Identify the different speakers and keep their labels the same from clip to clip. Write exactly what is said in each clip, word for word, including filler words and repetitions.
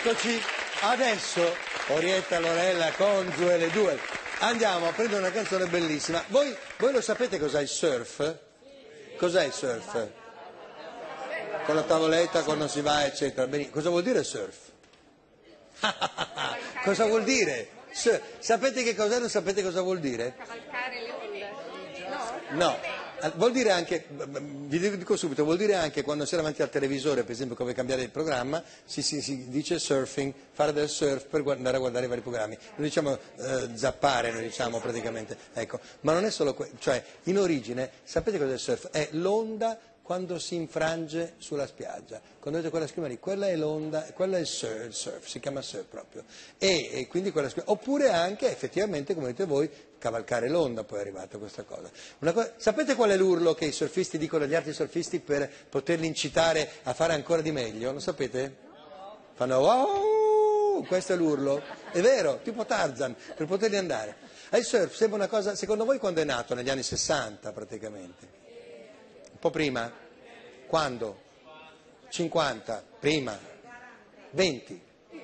Speaker 1: Eccoci, adesso Orietta, Lorella, Congiue, le due. Andiamo a prendere una canzone bellissima. Voi, voi lo sapete cos'è il surf? Cos'è il surf? Con la tavoletta quando si va, eccetera. Benissimo. Cosa vuol dire surf? Cosa vuol dire? Surf. Sapete che cos'è? Non sapete cosa vuol dire?
Speaker 2: Cavalcare le onde. No.
Speaker 1: No. Vuol dire anche, vi dico subito, vuol dire anche quando si è davanti al televisore, per esempio, come cambiare il programma, si, si, si dice surfing, fare del surf per andare a guardare i vari programmi. Noi diciamo eh, zappare, noi diciamo praticamente, ecco. Ma non è solo questo, cioè in origine, sapete cos'è il surf? È l'onda quando si infrange sulla spiaggia. Quando vedete quella schiuma lì, quella è l'onda, quella è il surf, il surf, si chiama surf proprio. E, e quindi quella schiuma, oppure anche effettivamente, come dite voi, cavalcare l'onda, poi è arrivata questa cosa. Una cosa. Sapete qual è l'urlo che i surfisti dicono agli altri surfisti per poterli incitare a fare ancora di meglio? Lo sapete? Fanno wow, questo è l'urlo. È vero, tipo Tarzan, per poterli andare. E il surf sembra una cosa, secondo voi quando è nato? Negli anni sessanta praticamente. Un po' prima? Quando? cinquanta? Prima? venti?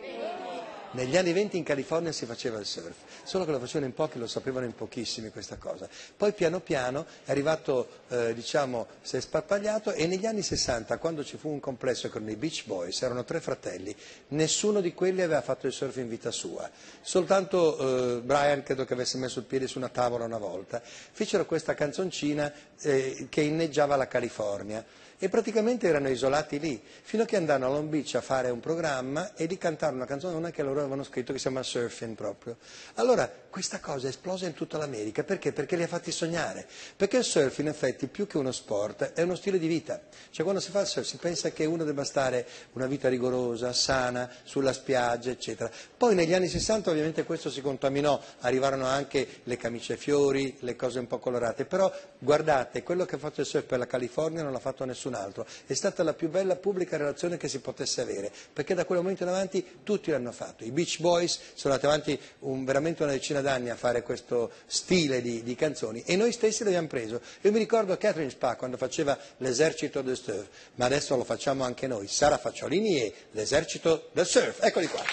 Speaker 1: Negli anni venti in California si faceva il surf, solo che lo facevano in pochi, lo sapevano in pochissimi questa cosa. Poi piano piano è arrivato, eh, diciamo, si è sparpagliato e negli anni sessanta, quando ci fu un complesso con i Beach Boys, erano tre fratelli, nessuno di quelli aveva fatto il surf in vita sua. Soltanto eh, Brian, credo che avesse messo il piede su una tavola una volta, fecero questa canzoncina eh, che inneggiava la California. E praticamente erano isolati lì, fino a che andarono a Long Beach a fare un programma e di cantare una canzone che loro avevano scritto che si chiama Surfing proprio. Allora questa cosa è esplosa in tutta l'America, perché? Perché li ha fatti sognare, perché il surf in effetti più che uno sport è uno stile di vita, cioè quando si fa il surf si pensa che uno debba stare una vita rigorosa, sana, sulla spiaggia eccetera. Poi negli anni sessanta ovviamente questo si contaminò, arrivarono anche le camicie a fiori, le cose un po' colorate, però guardate, quello che ha fatto il surf per la California non l'ha fatto nessun altro, è stata la più bella pubblica relazione che si potesse avere, perché da quel momento in avanti tutti l'hanno fatto. I Beach Boys sono andati avanti un, veramente una decina d'anni a fare questo stile di, di canzoni e noi stessi l'abbiamo preso. Io mi ricordo Catherine Spa quando faceva l'esercito del surf, ma adesso lo facciamo anche noi, Sara Facciolini e l'esercito del surf, eccoli qua.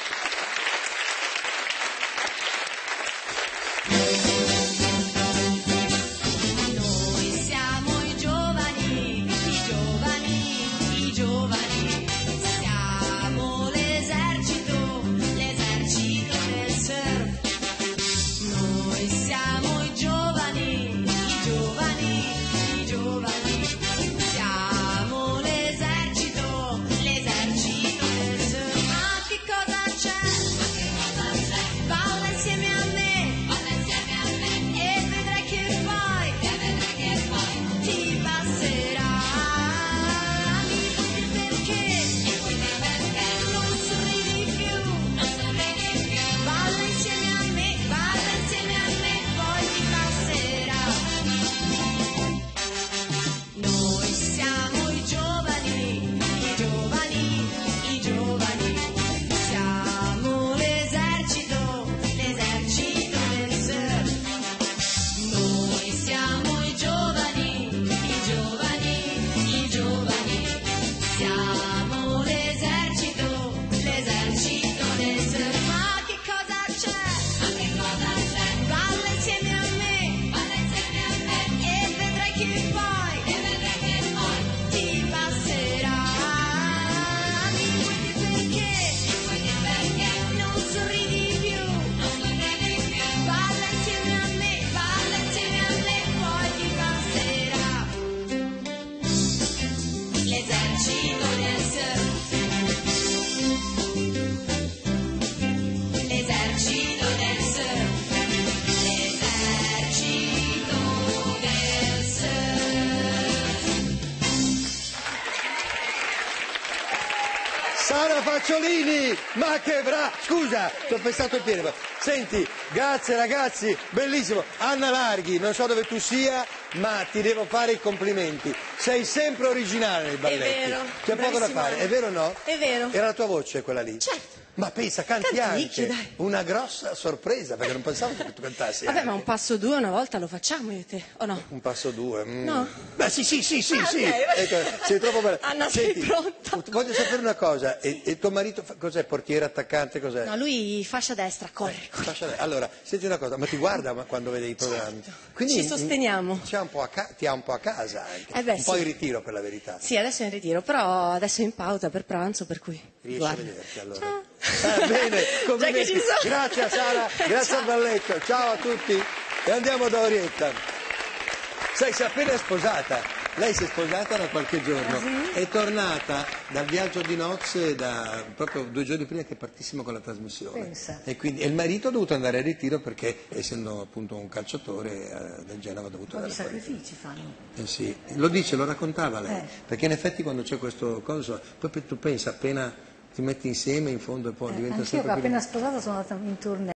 Speaker 1: Sara Facciolini, ma che brava, scusa, ti ho pensato il piede. Senti, grazie ragazzi, bellissimo. Anna Larghi, non so dove tu sia, ma ti devo fare i complimenti. Sei sempre originale nei balletti.
Speaker 2: È vero.
Speaker 1: C'è poco da fare, è vero o no?
Speaker 2: È vero.
Speaker 1: Era la tua voce quella lì?
Speaker 2: Certo.
Speaker 1: Ma pensa, canti
Speaker 3: Canticchio,
Speaker 1: anche,
Speaker 3: dai.
Speaker 1: una grossa sorpresa, perché non pensavo che tu cantassi
Speaker 3: Vabbè,
Speaker 1: anche.
Speaker 3: ma un passo due una volta lo facciamo io e te, o no?
Speaker 1: Un passo due. Mm.
Speaker 3: No.
Speaker 1: Beh, sì, sì, sì, sì,
Speaker 3: Ah,
Speaker 1: sì.
Speaker 3: ok.
Speaker 1: Ecco, sei troppo bella.
Speaker 3: Anna, sei pronta?
Speaker 1: Voglio sapere una cosa, e, e tuo marito fa- cos'è? Portiere, attaccante, cos'è?
Speaker 3: No, lui fascia destra, corre, corre.
Speaker 1: Fascia- Allora, senti una cosa, ma ti guarda ma- quando vede i programmi? Quindi
Speaker 3: Ci sosteniamo.
Speaker 1: mm, c'ha un po' a ca- ti ha un po' a casa anche,
Speaker 3: Eh beh,
Speaker 1: un po'
Speaker 3: sì.
Speaker 1: in ritiro per la verità.
Speaker 3: Sì, adesso è in ritiro, però adesso è in pausa per pranzo, per cui...
Speaker 1: Riesci
Speaker 3: guarda.
Speaker 1: a vederti allora?
Speaker 3: Ciao.
Speaker 1: Ah, bene, complimenti.
Speaker 3: Già che ci sono.
Speaker 1: Grazie a Sara, grazie
Speaker 3: Ciao.
Speaker 1: al balletto, ciao a tutti e andiamo da Orietta. Sai, si è appena sposata, lei si è sposata da qualche giorno,
Speaker 3: Ah, sì?
Speaker 1: è tornata dal viaggio di nozze da, proprio due giorni prima che partissimo con la trasmissione.
Speaker 4: Pensa.
Speaker 1: E, quindi, e il marito ha dovuto andare a ritiro perché essendo appunto un calciatore eh, del Genova ha dovuto
Speaker 4: Un po' di
Speaker 1: andare fuori.
Speaker 4: sacrifici fanno.
Speaker 1: Eh sì, lo dice, lo raccontava lei,
Speaker 4: Eh.
Speaker 1: perché in effetti quando c'è questo coso, poi tu pensa appena ti metti insieme in fondo e poi diventa
Speaker 4: Anch'io che
Speaker 1: sempre più...
Speaker 4: appena sposata sono andata in tournée.